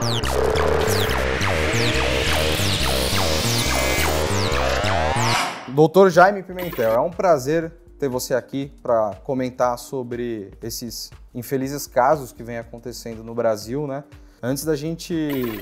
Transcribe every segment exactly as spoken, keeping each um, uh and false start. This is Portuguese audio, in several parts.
Doutor Jaime Pimentel, é um prazer ter você aqui para comentar sobre esses infelizes casos que vêm acontecendo no Brasil, né? Antes da gente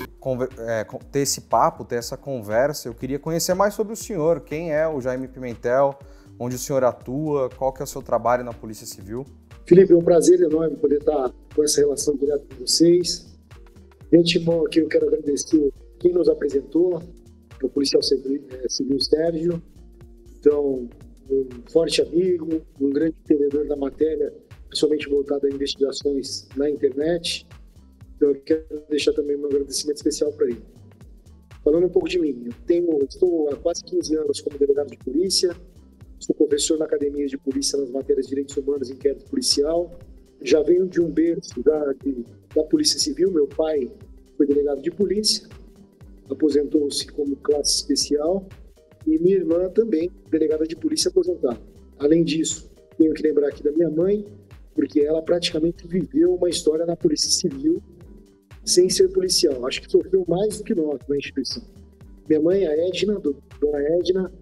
é, ter esse papo, ter essa conversa, eu queria conhecer mais sobre o senhor. Quem é o Jaime Pimentel? Onde o senhor atua? Qual que é o seu trabalho na Polícia Civil? Felipe, é um prazer enorme poder estar com essa relação direta com vocês. De antemão aqui eu quero agradecer quem nos apresentou, o policial civil, é, civil Sérgio. Então, um forte amigo, um grande entendedor da matéria, principalmente voltado a investigações na internet. Então, eu quero deixar também um agradecimento especial para ele. Falando um pouco de mim, eu tenho, estou há quase quinze anos como delegado de polícia, sou professor na Academia de Polícia nas matérias de Direitos Humanos e Inquérito Policial. Já venho de um berço da, de, da Polícia Civil, meu pai foi delegado de polícia, aposentou-se como classe especial, e minha irmã também, delegada de polícia aposentada. Além disso, tenho que lembrar aqui da minha mãe, porque ela praticamente viveu uma história na Polícia Civil sem ser policial. Acho que sofreu mais do que nós na instituição. Minha mãe, a Edna, dona Edna,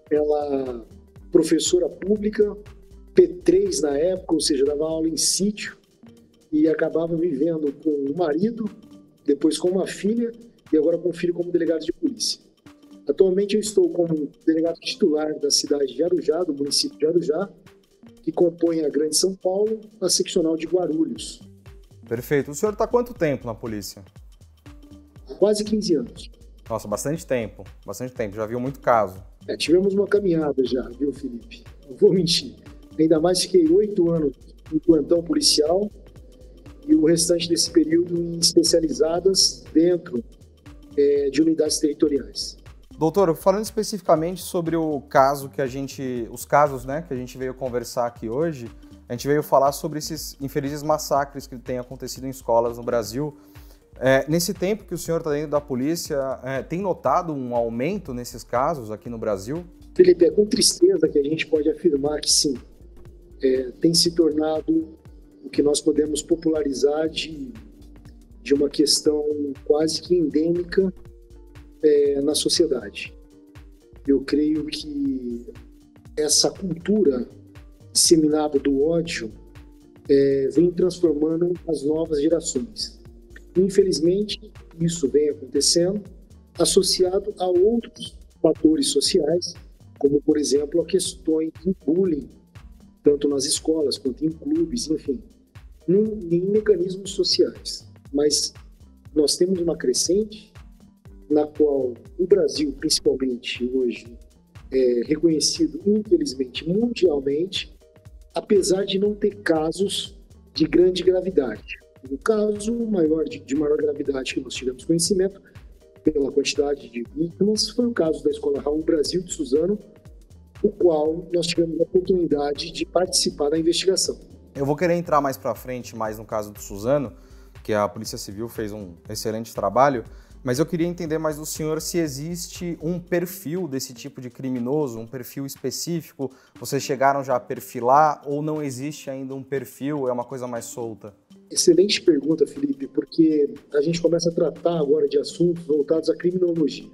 ela professora pública, P três na época, ou seja, dava aula em sítio e acabava vivendo com o marido, depois com uma filha e agora com um filho como delegado de polícia. Atualmente eu estou como delegado titular da cidade de Arujá, do município de Arujá, que compõe a Grande São Paulo, a seccional de Guarulhos. Perfeito. O senhor está há quanto tempo na polícia? Quase quinze anos. Nossa, bastante tempo, bastante tempo. Já viu muito caso. É, tivemos uma caminhada já, viu, Felipe? Não vou mentir. Ainda mais fiquei oito anos em plantão policial e o restante desse período em especializadas dentro é, de unidades territoriais. Doutor, falando especificamente sobre o caso que a gente, os casos, né, que a gente veio conversar aqui hoje, a gente veio falar sobre esses infelizes massacres que têm acontecido em escolas no Brasil. É, nesse tempo que o senhor está dentro da polícia, é, tem notado um aumento nesses casos aqui no Brasil? Felipe, é com tristeza que a gente pode afirmar que sim, é, tem se tornado o que nós podemos popularizar de, de uma questão quase que endêmica É, na sociedade. Eu creio que essa cultura disseminada do ódio é, vem transformando as novas gerações. Infelizmente, isso vem acontecendo associado a outros fatores sociais, como, por exemplo, a questões de bullying, tanto nas escolas quanto em clubes, enfim, em, em mecanismos sociais. Mas nós temos uma crescente na qual o Brasil, principalmente hoje, é reconhecido, infelizmente, mundialmente, apesar de não ter casos de grande gravidade. O caso maior de, de maior gravidade que nós tivemos conhecimento, pela quantidade de vítimas, foi o caso da Escola Raul Brasil de Suzano, o qual nós tivemos a oportunidade de participar da investigação. Eu vou querer entrar mais para frente, mais no caso do Suzano, que a Polícia Civil fez um excelente trabalho, mas eu queria entender mais do senhor se existe um perfil desse tipo de criminoso, um perfil específico. Vocês chegaram já a perfilar ou não existe ainda um perfil, é uma coisa mais solta? Excelente pergunta, Felipe, porque a gente começa a tratar agora de assuntos voltados à criminologia.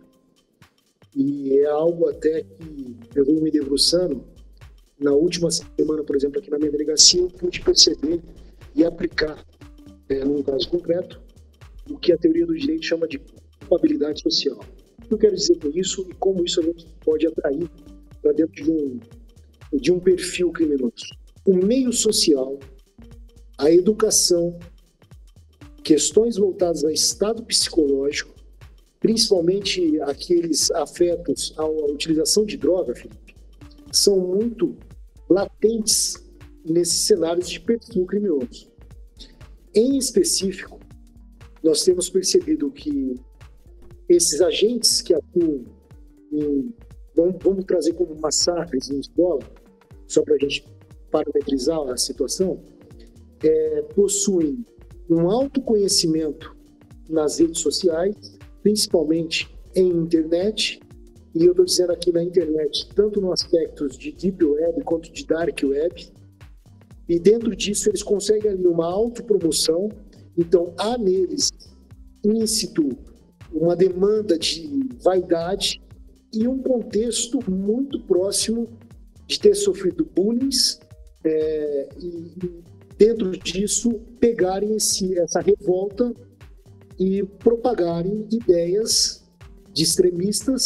E é algo até que eu venho me debruçando. Na última semana, por exemplo, aqui na minha delegacia, eu pude perceber e aplicar, é, num caso concreto, o que a teoria do direito chama de culpabilidade social. O que eu quero dizer com isso e como isso a gente pode atrair para dentro de um, de um perfil criminoso. O meio social, a educação, questões voltadas ao estado psicológico, principalmente aqueles afetos à utilização de droga, Felipe, são muito latentes nesses cenários de perfil criminoso. Em específico, nós temos percebido que esses agentes que atuam em, vamos, vamos trazer como massacres em escola, só para a gente parametrizar a situação, é, possuem um autoconhecimento nas redes sociais, principalmente em internet, e eu estou dizendo aqui na internet, tanto no aspecto de Deep Web quanto de Dark Web, e dentro disso eles conseguem ali uma autopromoção. Então há neles íncito, uma demanda de vaidade e um contexto muito próximo de ter sofrido bullying é, e, dentro disso, pegarem esse, essa revolta e propagarem ideias de extremistas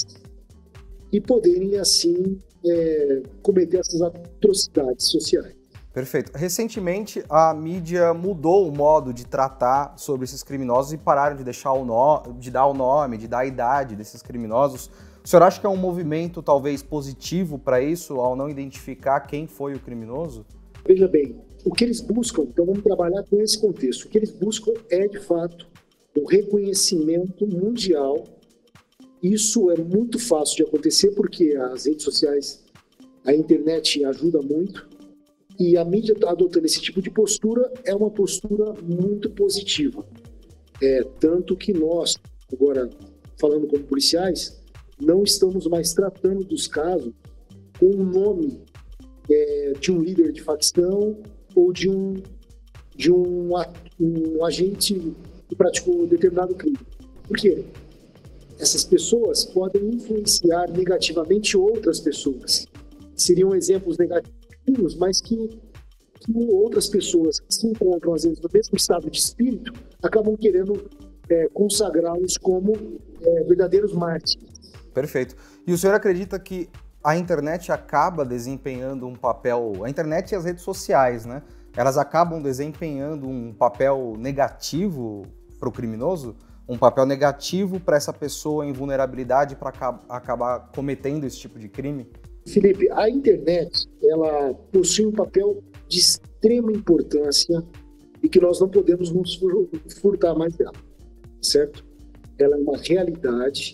e poderem, assim, é, cometer essas atrocidades sociais. Perfeito. Recentemente, a mídia mudou o modo de tratar sobre esses criminosos e pararam de, deixar o no... de dar o nome, de dar a idade desses criminosos. O senhor acha que é um movimento, talvez, positivo para isso, ao não identificar quem foi o criminoso? Veja bem, o que eles buscam, então vamos trabalhar com esse contexto, o que eles buscam é, de fato, o reconhecimento mundial. Isso é muito fácil de acontecer porque as redes sociais, a internet ajuda muito e a mídia adotando esse tipo de postura é uma postura muito positiva. É, tanto que nós, agora falando como policiais, não estamos mais tratando dos casos com o nome é, de um líder de facção ou de um, de um, um agente que praticou determinado crime. Por quê? Essas pessoas podem influenciar negativamente outras pessoas. Seriam exemplos negativos, mas que, que outras pessoas que se encontram, às vezes, no mesmo estado de espírito, acabam querendo é, consagrá-los como é, verdadeiros mártires. Perfeito. E o senhor acredita que a internet acaba desempenhando um papel... A internet e as redes sociais, né? Elas acabam desempenhando um papel negativo para o criminoso? Um papel negativo para essa pessoa em vulnerabilidade para acabar cometendo esse tipo de crime? Felipe, a internet, ela possui um papel de extrema importância e que nós não podemos nos furtar mais dela, certo? Ela é uma realidade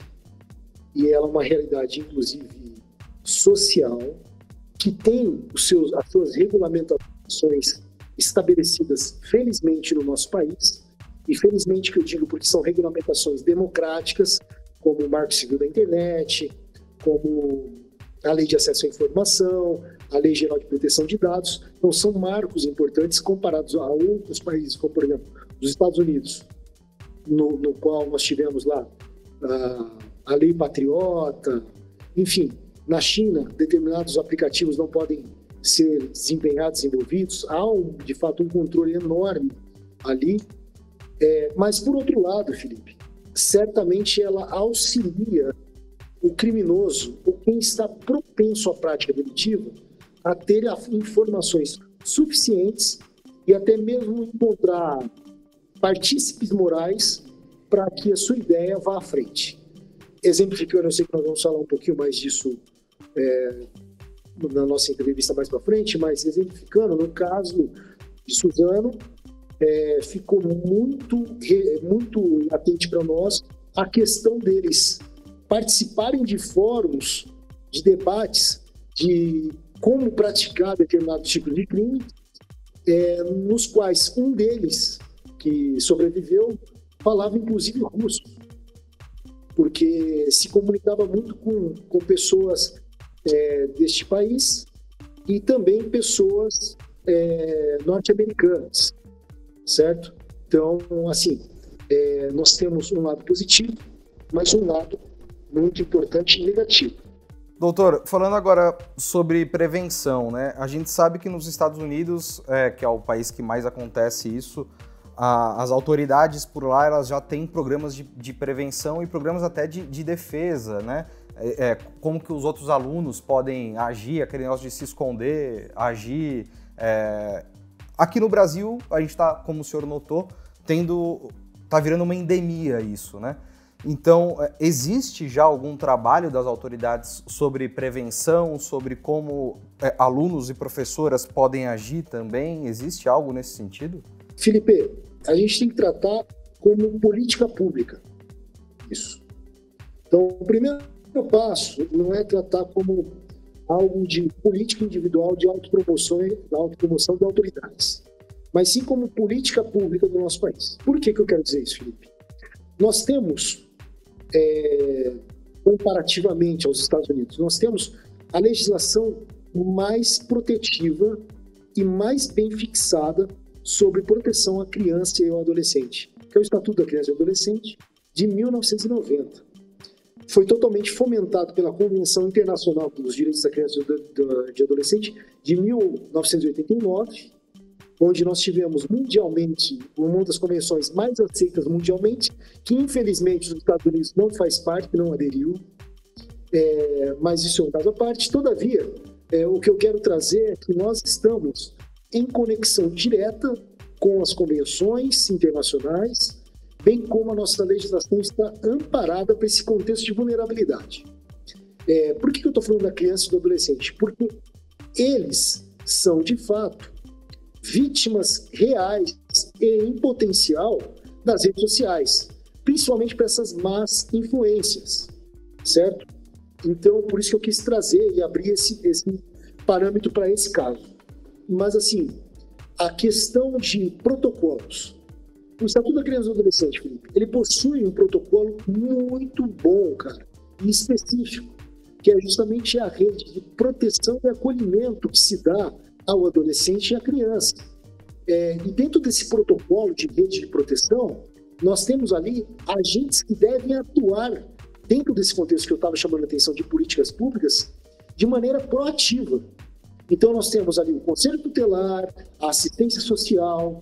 e ela é uma realidade, inclusive, social, que tem os seus, as suas regulamentações estabelecidas, felizmente, no nosso país. E felizmente que eu digo porque são regulamentações democráticas, como o Marco Civil da Internet, como a Lei de Acesso à Informação, a Lei Geral de Proteção de Dados. Então são marcos importantes comparados a outros países, como por exemplo os Estados Unidos, no, no qual nós tivemos lá a, a Lei Patriota. Enfim, na China, determinados aplicativos não podem ser desempenhados, desenvolvidos. Há, um, de fato, um controle enorme ali. É, mas, por outro lado, Felipe, certamente ela auxilia o criminoso, ou quem está propenso à prática delitiva, a ter informações suficientes e até mesmo encontrar partícipes morais para que a sua ideia vá à frente. Exemplificando, eu sei que nós vamos falar um pouquinho mais disso é, na nossa entrevista mais para frente, mas exemplificando, no caso de Suzano, É, ficou muito, muito latente para nós a questão deles participarem de fóruns, de debates, de como praticar determinado tipo de crime, é, nos quais um deles, que sobreviveu, falava inclusive russo, porque se comunicava muito com, com pessoas é, deste país e também pessoas é, norte-americanas. Certo? Então, assim, é, nós temos um lado positivo, mas um lado muito importante e negativo. Doutor, falando agora sobre prevenção, né? A gente sabe que nos Estados Unidos, é, que é o país que mais acontece isso, a, as autoridades por lá elas já têm programas de, de prevenção e programas até de, de defesa, né? É, é, como que os outros alunos podem agir, aquele negócio de se esconder, agir... É, Aqui no Brasil, a gente está, como o senhor notou, tendo, tá virando uma endemia isso, né? Então, existe já algum trabalho das autoridades sobre prevenção, sobre como é, alunos e professoras podem agir também? Existe algo nesse sentido? Felipe, a gente tem que tratar como política pública isso. Então, o primeiro passo não é tratar como algo de política individual de autopromoção, autopromoção de autoridades, mas sim como política pública do nosso país. Por que que eu quero dizer isso, Felipe? Nós temos, é, comparativamente aos Estados Unidos, nós temos a legislação mais protetiva e mais bem fixada sobre proteção à criança e ao adolescente. que é o Estatuto da Criança e do Adolescente, de mil novecentos e noventa. Foi totalmente fomentado pela Convenção Internacional dos Direitos da Criança e do Adolescente, de mil novecentos e oitenta e nove, onde nós tivemos mundialmente uma das convenções mais aceitas mundialmente, que infelizmente os Estados Unidos não faz parte, não aderiu, é, mas isso é um caso à parte. Todavia, é, o que eu quero trazer é que nós estamos em conexão direta com as convenções internacionais, bem como a nossa legislação está amparada para esse contexto de vulnerabilidade. É, por que eu estou falando da criança e do adolescente? Porque eles são, de fato, vítimas reais e em potencial das redes sociais, principalmente para essas más influências, certo? Então, por isso que eu quis trazer e abrir esse, esse parâmetro para esse caso. Mas, assim, a questão de protocolos. O Estatuto da Criança e do Adolescente, Felipe, ele possui um protocolo muito bom, cara, e específico, que é justamente a rede de proteção e acolhimento que se dá ao adolescente e à criança. É, e dentro desse protocolo de rede de proteção, nós temos ali agentes que devem atuar dentro desse contexto que eu estava chamando a atenção de políticas públicas, de maneira proativa. Então, nós temos ali o Conselho Tutelar, a assistência social,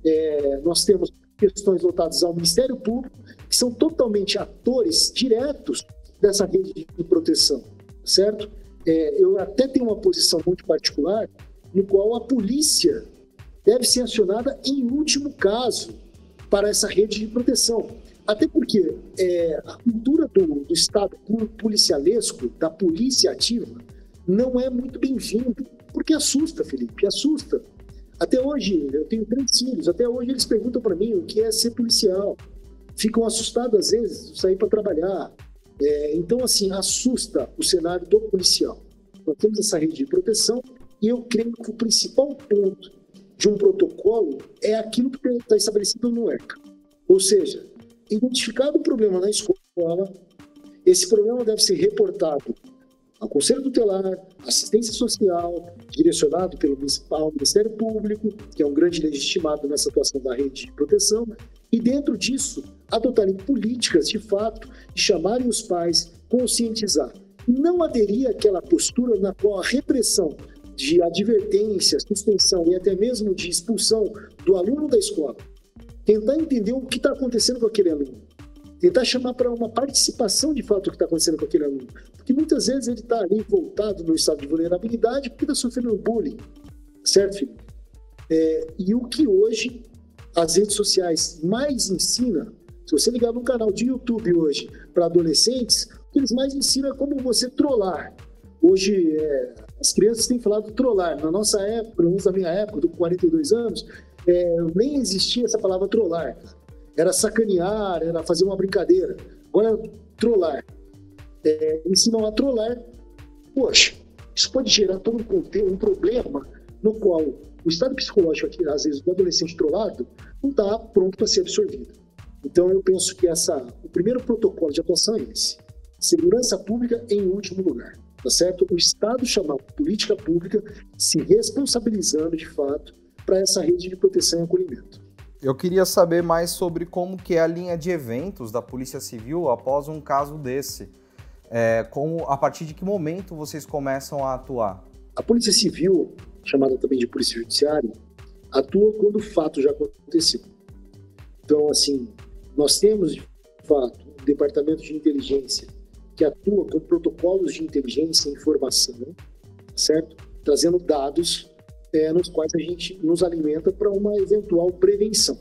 é, nós temos questões voltadas ao Ministério Público, que são totalmente atores diretos dessa rede de proteção, certo? É, eu até tenho uma posição muito particular, no qual a polícia deve ser acionada em último caso para essa rede de proteção. Até porque é, a cultura do, do Estado policialesco, da polícia ativa, não é muito bem-vindo, porque assusta, Felipe, assusta. Até hoje, eu tenho três filhos, até hoje eles perguntam para mim o que é ser policial. Ficam assustados, às vezes, de sair para trabalhar. É, então, assim, assusta o cenário do policial. Nós temos essa rede de proteção e eu creio que o principal ponto de um protocolo é aquilo que está estabelecido no ECA. Ou seja, identificado o problema na escola, esse problema deve ser reportado ao Conselho Tutelar, assistência social, direcionado pelo municipal, Ministério Público, que é um grande legitimado nessa atuação da rede de proteção, e dentro disso, adotarem políticas de fato, de chamarem os pais, conscientizar. Não aderir àquela postura na qual a repressão de advertência, suspensão e até mesmo de expulsão do aluno da escola. Tentar entender o que está acontecendo com aquele aluno. Tentar chamar para uma participação de fato do que está acontecendo com aquele aluno. Porque muitas vezes ele está ali voltado no estado de vulnerabilidade porque está sofrendo bullying. Certo, filho? É, e o que hoje as redes sociais mais ensinam, se você ligar num canal de YouTube hoje para adolescentes, o que eles mais ensinam é como você trollar. Hoje, é, as crianças têm falado trollar. Na nossa época, pelo menos na minha época, eu tô com quarenta e dois anos, é, nem existia essa palavra trollar. Era sacanear, era fazer uma brincadeira. Agora, trollar. É, ensinam a trollar. Poxa, isso pode gerar todo um, um problema no qual o estado psicológico, aqui, às vezes, do adolescente trollado, não está pronto para ser absorvido. Então, eu penso que essa, o primeiro protocolo de atuação é esse. Segurança pública em último lugar. Tá certo? O Estado chamar política pública se responsabilizando, de fato, para essa rede de proteção e acolhimento. Eu queria saber mais sobre como que é a linha de eventos da Polícia Civil após um caso desse. É, como, a partir de que momento vocês começam a atuar? A Polícia Civil, chamada também de Polícia Judiciária, atua quando o fato já aconteceu. Então, assim, nós temos, de fato, um departamento de inteligência que atua com protocolos de inteligência e informação, certo? Trazendo dados é, nos quais a gente nos alimenta para uma eventual prevenção.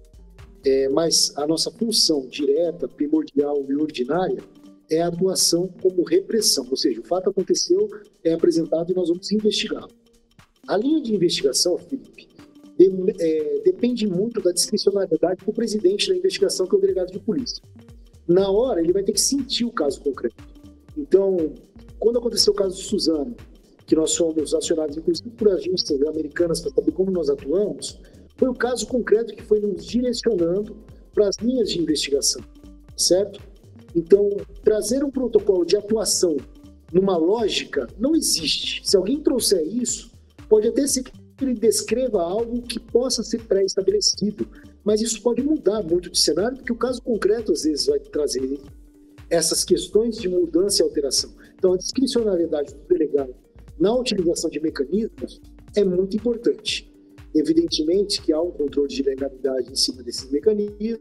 É, mas a nossa função direta, primordial e ordinária é a atuação como repressão, ou seja, o fato aconteceu, é apresentado e nós vamos investigá-lo. A linha de investigação, Felipe, de, é, depende muito da discricionariedade do presidente da investigação, que é o delegado de polícia. Na hora, ele vai ter que sentir o caso concreto. Então, quando aconteceu o caso de Suzano, que nós fomos acionados, inclusive por agências americanas, para saber como nós atuamos, foi o caso concreto que foi nos direcionando para as linhas de investigação, certo? Então, trazer um protocolo de atuação numa lógica não existe. Se alguém trouxer isso, pode até ser que ele descreva algo que possa ser pré-estabelecido, mas isso pode mudar muito de cenário, porque o caso concreto às vezes vai trazer essas questões de mudança e alteração. Então, a discricionariedade do delegado na utilização de mecanismos é muito importante. Evidentemente que há um controle de legalidade em cima desses mecanismos.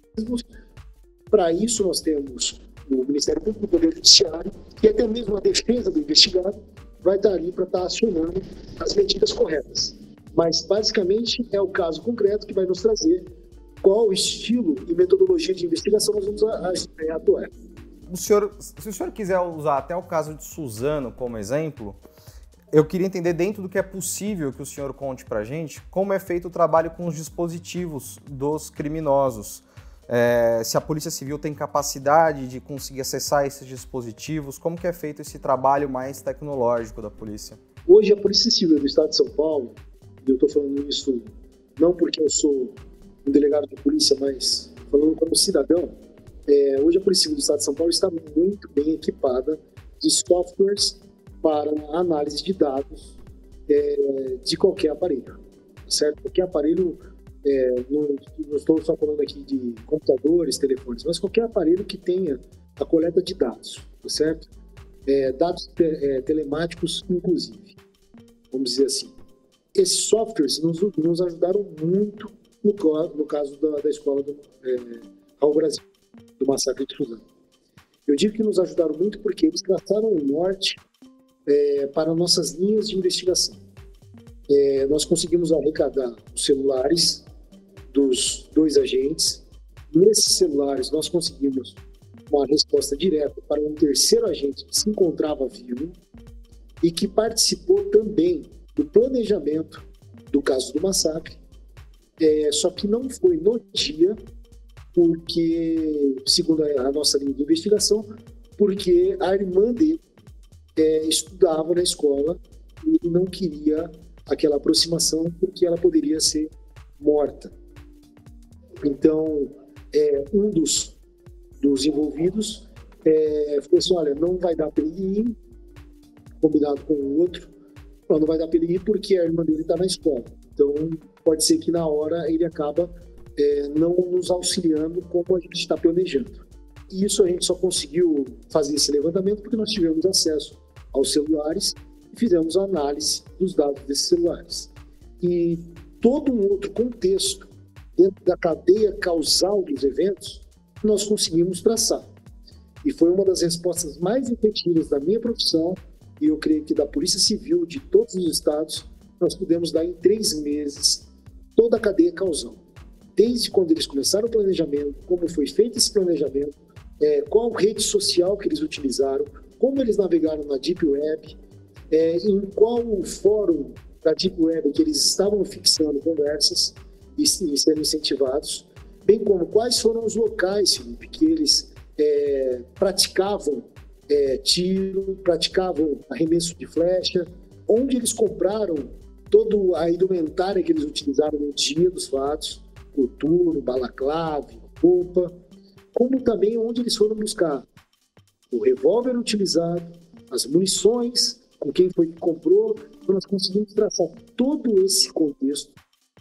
Para isso, nós temos o Ministério Público, o Poder Judiciário, e até mesmo a defesa do investigado vai estar ali para estar acionando as medidas corretas. Mas, basicamente, é o caso concreto que vai nos trazer qual estilo e metodologia de investigação nós vamos atuar. O senhor, se o senhor quiser usar até o caso de Suzano como exemplo, eu queria entender, dentro do que é possível, que o senhor conte para a gente, como é feito o trabalho com os dispositivos dos criminosos. É, se a Polícia Civil tem capacidade de conseguir acessar esses dispositivos, como que é feito esse trabalho mais tecnológico da polícia? Hoje a Polícia Civil do Estado de São Paulo, e eu estou falando isso não porque eu sou um delegado de polícia, mas falando como cidadão, é, hoje a Polícia Civil do Estado de São Paulo está muito bem equipada de softwares para análise de dados é, de qualquer aparelho, certo? Qualquer aparelho, é, não, não estou só falando aqui de computadores, telefones, mas qualquer aparelho que tenha a coleta de dados, certo? É, dados te, é, telemáticos, inclusive, vamos dizer assim. Esses softwares nos, nos ajudaram muito no, no caso da, da escola do é, Raul Brasil, do massacre de Suzano. Eu digo que nos ajudaram muito porque eles traçaram o norte é, para nossas linhas de investigação. É, nós conseguimos arrecadar os celulares dos dois agentes. Nesses celulares, nós conseguimos uma resposta direta para um terceiro agente que se encontrava vivo e que participou também do planejamento do caso do massacre, é, só que não foi no dia, porque, segundo a, a nossa linha de investigação, porque a irmã dele é, estudava na escola e ele não queria aquela aproximação porque ela poderia ser morta. Então, é, um dos, dos envolvidos é, falou assim, olha, não vai dar para ele ir, combinado com o outro, não, não vai dar para ele ir porque a irmã dele está na escola. Então, pode ser que na hora ele acaba é, não nos auxiliando como a gente está planejando. E isso a gente só conseguiu fazer esse levantamento porque nós tivemos acesso aos celulares e fizemos a análise dos dados desses celulares. E todo um outro contexto dentro da cadeia causal dos eventos nós conseguimos traçar. E foi uma das respostas mais efetivas da minha profissão e eu creio que da Polícia Civil de todos os estados, nós pudemos dar em três meses toda a cadeia causal. Desde quando eles começaram o planejamento, como foi feito esse planejamento, é, qual rede social que eles utilizaram, como eles navegaram na Deep Web, é, em qual fórum da Deep Web que eles estavam fixando conversas e, e sendo incentivados, bem como quais foram os locais, Felipe, que eles é, praticavam é, tiro, praticavam arremesso de flecha, onde eles compraram toda a indumentária que eles utilizaram no dia dos fatos, coturno, balaclave, roupa, como também onde eles foram buscar o revólver utilizado, as munições, com quem foi que comprou. Então nós conseguimos traçar todo esse contexto,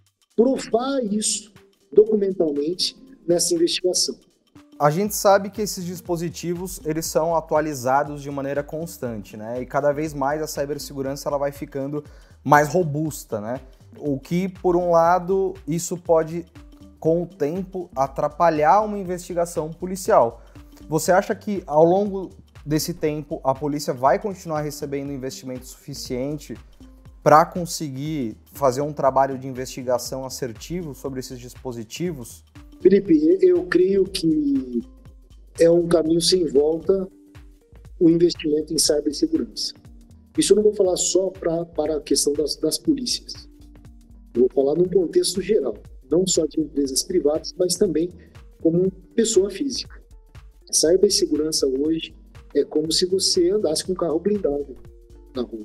provar isso documentalmente nessa investigação. A gente sabe que esses dispositivos eles são atualizados de maneira constante, né? E cada vez mais a cibersegurança ela vai ficando mais robusta, né? O que, por um lado, isso pode, com o tempo, atrapalhar uma investigação policial. Você acha que, ao longo desse tempo, a polícia vai continuar recebendo investimento suficiente para conseguir fazer um trabalho de investigação assertivo sobre esses dispositivos? Felipe, eu creio que é um caminho sem volta o investimento em cibersegurança. Isso eu não vou falar só pra, para a questão das, das polícias. Eu vou falar num contexto geral, não só de empresas privadas, mas também como pessoa física. A cibersegurança hoje é como se você andasse com um carro blindado na rua.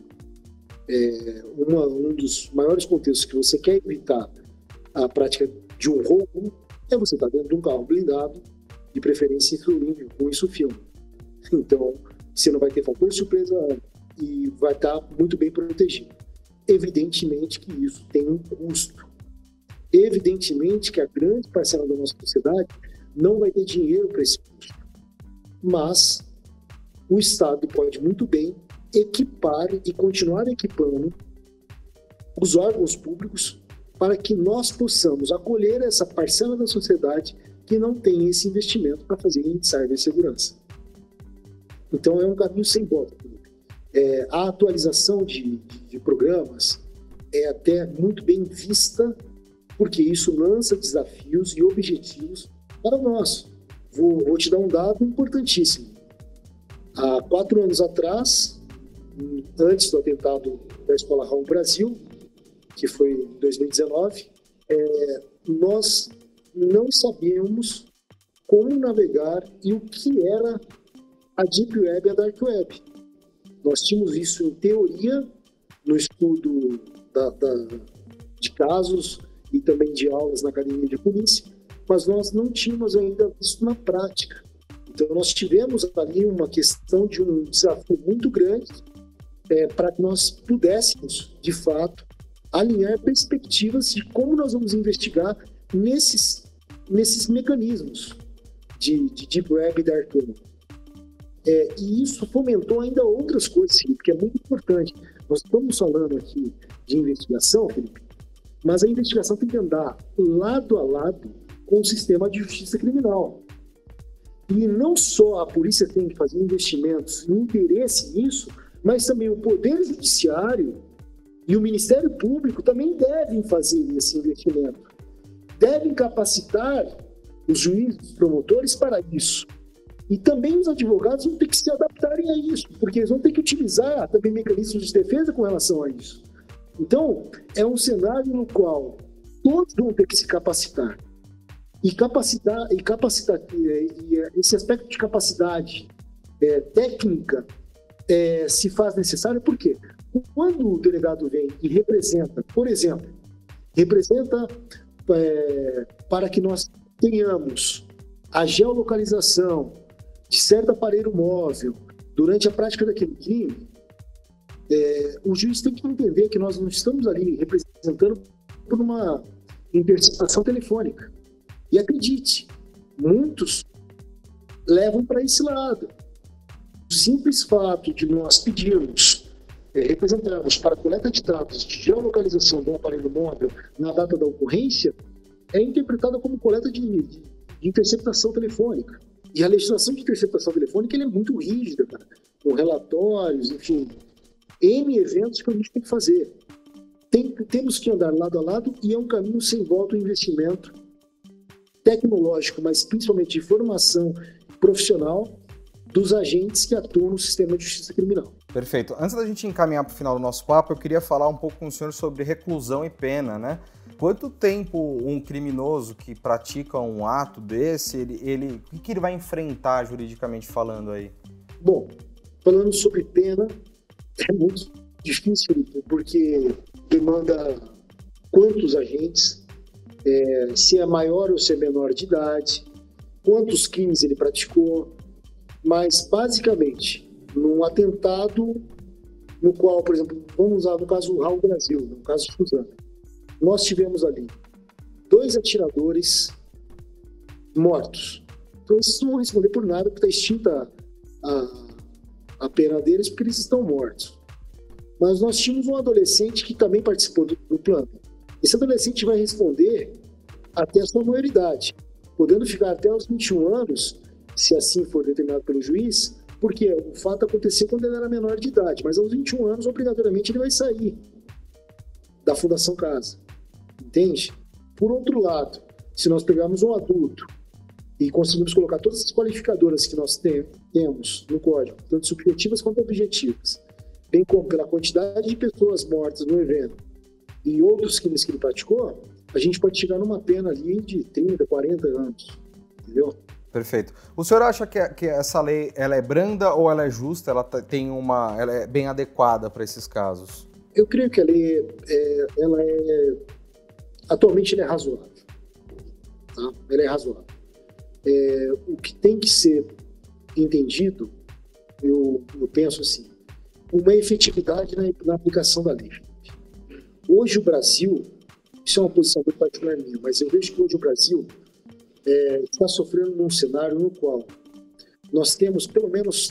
É uma, um dos maiores contextos que você quer evitar a prática de um roubo é você estar dentro de um carro blindado, de preferência influível, com isso filme. Então, você não vai ter fator de surpresa e vai estar muito bem protegido. Evidentemente que isso tem um custo. Evidentemente que a grande parcela da nossa sociedade não vai ter dinheiro para esse custo, mas o Estado pode muito bem equipar e continuar equipando os órgãos públicos para que nós possamos acolher essa parcela da sociedade que não tem esse investimento para fazer cibersegurança. Então é um caminho sem volta. É, a atualização de, de, de programas é até muito bem vista, porque isso lança desafios e objetivos para nós. Vou, vou te dar um dado importantíssimo. Há quatro anos atrás, antes do atentado da Escola Raul Brasil, que foi em dois mil e dezenove, é, nós não sabíamos como navegar e o que era a Deep Web e a Dark Web. Nós tínhamos isso em teoria, no estudo da, da, de casos e também de aulas na academia de polícia, mas nós não tínhamos ainda visto na prática. Então nós tivemos ali uma questão de um desafio muito grande é, para que nós pudéssemos, de fato, alinhar perspectivas de como nós vamos investigar nesses, nesses mecanismos de, de Deep Web e Dark Web. É, e isso fomentou ainda outras coisas, Felipe, que é muito importante. Nós estamos falando aqui de investigação, Felipe, mas a investigação tem que andar lado a lado com o sistema de justiça criminal. E não só a polícia tem que fazer investimentos e interesse nisso, mas também o Poder Judiciário e o Ministério Público também devem fazer esse investimento. Devem capacitar os juízes, os promotores para isso. E também os advogados vão ter que se adaptarem a isso, porque eles vão ter que utilizar também mecanismos de defesa com relação a isso. Então, é um cenário no qual todos vão ter que se capacitar. E capacitar, e capacitar e esse aspecto de capacidade é, técnica é, se faz necessário, por quê? Quando o delegado vem e representa, por exemplo, representa é, para que nós tenhamos a geolocalização de certo aparelho móvel durante a prática daquele crime, é, o juiz tem que entender que nós não estamos ali representando por uma interceptação telefônica. E acredite, muitos levam para esse lado. O simples fato de nós pedirmos, é, representarmos para a coleta de dados de geolocalização do aparelho móvel na data da ocorrência é interpretada como coleta de, de, de interceptação telefônica. E a legislação de interceptação telefônica ele é muito rígida, cara, com relatórios, enfim, N eventos que a gente tem que fazer. Tem, temos que andar lado a lado e é um caminho sem volta o investimento tecnológico, mas principalmente de formação profissional dos agentes que atuam no sistema de justiça criminal. Perfeito. Antes da gente encaminhar para o final do nosso papo, eu queria falar um pouco com o senhor sobre reclusão e pena, né? Quanto tempo um criminoso que pratica um ato desse, ele, ele, o que ele vai enfrentar juridicamente falando aí? Bom, falando sobre pena, é muito difícil, porque demanda quantos agentes, é, se é maior ou se é menor de idade, quantos crimes ele praticou, mas basicamente, num atentado no qual, por exemplo, vamos usar no caso Raul Brasil, no caso de Suzana, nós tivemos ali dois atiradores mortos. Então, eles não vão responder por nada, porque está extinta a, a pena deles, porque eles estão mortos. Mas nós tínhamos um adolescente que também participou do, do plano. Esse adolescente vai responder até a sua maioridade, podendo ficar até os vinte e um anos, se assim for determinado pelo juiz, porque o fato aconteceu quando ele era menor de idade, mas aos vinte e um anos, obrigatoriamente, ele vai sair da Fundação Casa. Entende? Por outro lado, se nós pegarmos um adulto e conseguimos colocar todas as qualificadoras que nós tem, temos no código, tanto subjetivas quanto objetivas, bem como pela quantidade de pessoas mortas no evento e outros crimes que ele praticou, a gente pode chegar numa pena ali de trinta, quarenta anos. Entendeu? Perfeito. O senhor acha que, que essa lei ela é branda ou ela é justa? Ela tem uma, ela é bem adequada para esses casos? Eu creio que a lei é, ela é, atualmente ela é razoável. Tá? Ela é razoável. É, o que tem que ser entendido, eu, eu penso assim, uma efetividade na, na aplicação da lei. Hoje o Brasil Isso é uma posição muito particular minha, mas eu vejo que hoje o Brasil é, está sofrendo num cenário no qual nós temos pelo menos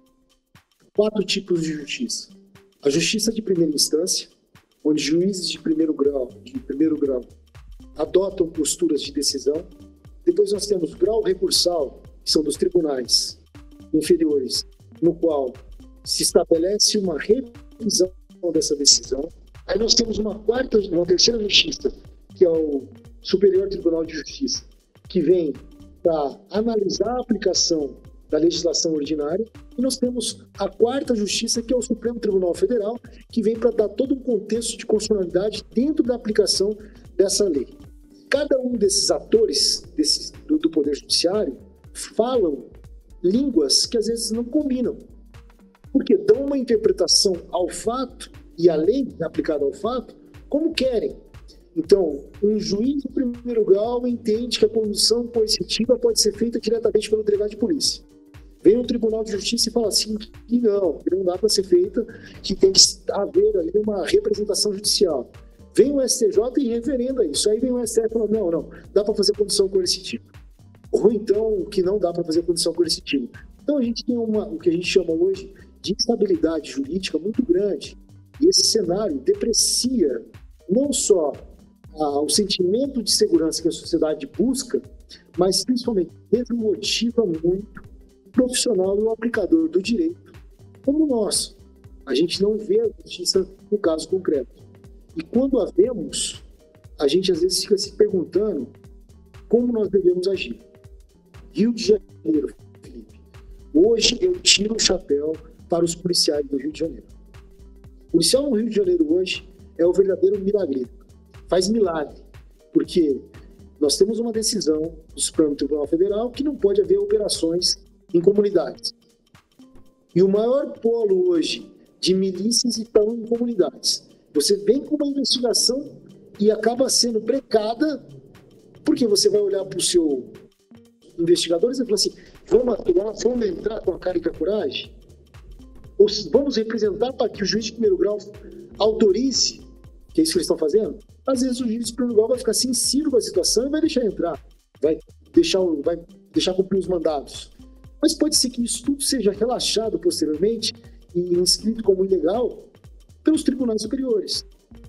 quatro tipos de justiça. A justiça de primeira instância, onde juízes de primeiro grau, de primeiro grau adotam posturas de decisão. Depois nós temos o grau recursal, que são dos tribunais inferiores, no qual se estabelece uma revisão dessa decisão. Aí nós temos uma quarta, uma terceira justiça, que é o Superior Tribunal de Justiça, que vem para analisar a aplicação da legislação ordinária, e nós temos a quarta justiça, que é o Supremo Tribunal Federal, que vem para dar todo um contexto de constitucionalidade dentro da aplicação dessa lei. Cada um desses atores desses, do, do Poder Judiciário falam línguas que às vezes não combinam, porque dão uma interpretação ao fato e a lei aplicada ao fato como querem. Então, um juiz do primeiro grau entende que a condução coercitiva pode ser feita diretamente pelo delegado de polícia. Vem um Tribunal de Justiça e fala assim que não, que não dá para ser feita, que tem que haver ali uma representação judicial. Vem o S T J e referenda isso. Aí vem o S T F e fala, não, não, dá para fazer condução coercitiva. Ou então que não dá para fazer condução coercitiva. Então a gente tem uma, o que a gente chama hoje de instabilidade jurídica muito grande. E esse cenário deprecia não só ah, o sentimento de segurança que a sociedade busca, mas principalmente desmotiva muito o profissional e o aplicador do direito como nós. A gente não vê a justiça no caso concreto. E quando a vemos, a gente às vezes fica se perguntando como nós devemos agir. Rio de Janeiro, Felipe. Hoje eu tiro o chapéu para os policiais do Rio de Janeiro. O policial no Rio de Janeiro hoje é o verdadeiro milagreiro. Faz milagre, porque nós temos uma decisão do Supremo Tribunal Federal que não pode haver operações em comunidades. E o maior polo hoje de milícias estão em comunidades. Você vem com uma investigação e acaba sendo brecada, porque você vai olhar para o seu investigador e fala assim, vamos atuar, vamos entrar com a cara e com a coragem? Ou vamos representar para que o juiz de primeiro grau autorize, que é isso que eles estão fazendo? Às vezes o juiz de primeiro grau vai ficar sensível com a situação e vai deixar entrar, vai deixar, vai deixar cumprir os mandados. Mas pode ser que isso tudo seja relaxado posteriormente e inscrito como ilegal pelos tribunais superiores.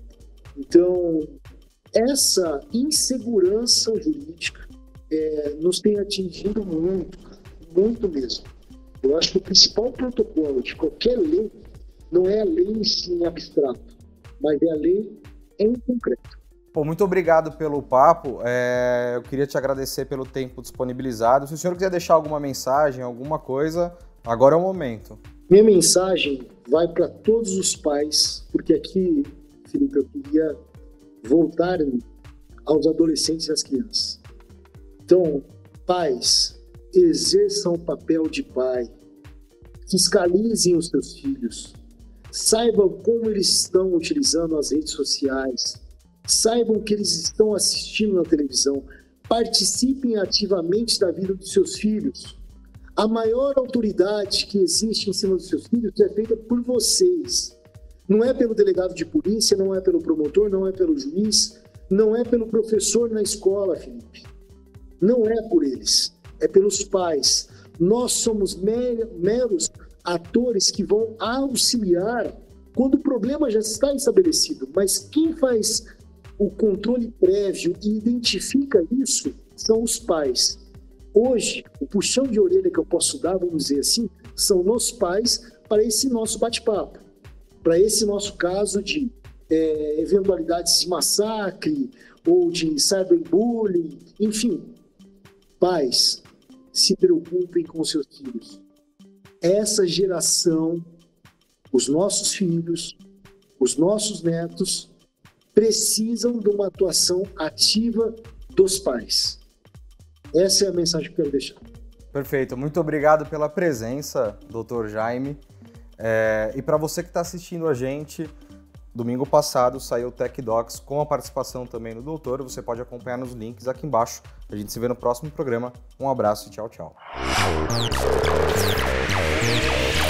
Então, essa insegurança jurídica é, nos tem atingido muito, muito mesmo. Eu acho que o principal protocolo de qualquer lei não é a lei em si em abstrato, mas é a lei em concreto. Pô, muito obrigado pelo papo. É, eu queria te agradecer pelo tempo disponibilizado. Se o senhor quiser deixar alguma mensagem, alguma coisa, agora é o momento. Minha mensagem vai para todos os pais, porque aqui, Felipe, eu queria voltar aos adolescentes e às crianças. Então, pais, exerçam o papel de pai, fiscalizem os seus filhos, saibam como eles estão utilizando as redes sociais, saibam o que eles estão assistindo na televisão, participem ativamente da vida dos seus filhos. A maior autoridade que existe em cima dos seus filhos é feita por vocês. Não é pelo delegado de polícia, não é pelo promotor, não é pelo juiz, não é pelo professor na escola, Felipe. Não é por eles, é pelos pais. Nós somos meros atores que vão auxiliar quando o problema já está estabelecido. Mas quem faz o controle prévio e identifica isso são os pais. Hoje, o puxão de orelha que eu posso dar, vamos dizer assim, são nos pais para esse nosso bate-papo, para esse nosso caso de é, eventualidades de massacre ou de cyberbullying, enfim. Pais, se preocupem com seus filhos. Essa geração, os nossos filhos, os nossos netos, precisam de uma atuação ativa dos pais. Essa é a mensagem que eu quero deixar. Perfeito. Muito obrigado pela presença, doutor Jaime. É, e para você que está assistindo a gente, domingo passado saiu o Tech Docs com a participação também do doutor. Você pode acompanhar nos links aqui embaixo. A gente se vê no próximo programa. Um abraço e tchau, tchau.